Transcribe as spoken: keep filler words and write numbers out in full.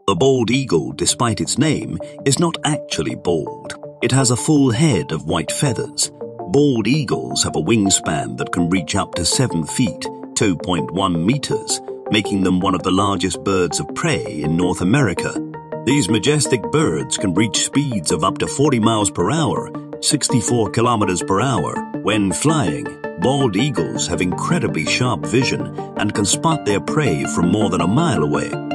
The bald eagle, despite its name, is not actually bald. It has a full head of white feathers. Bald eagles have a wingspan that can reach up to seven feet, two point one meters, making them one of the largest birds of prey in North America. These majestic birds can reach speeds of up to forty miles per hour, sixty-four kilometers per hour. When flying, bald eagles have incredibly sharp vision and can spot their prey from more than a mile away.